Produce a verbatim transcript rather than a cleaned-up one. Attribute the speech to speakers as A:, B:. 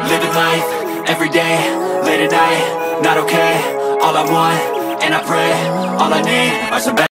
A: living life, everyday, late at night, not okay. All I want, and I pray, all I need are some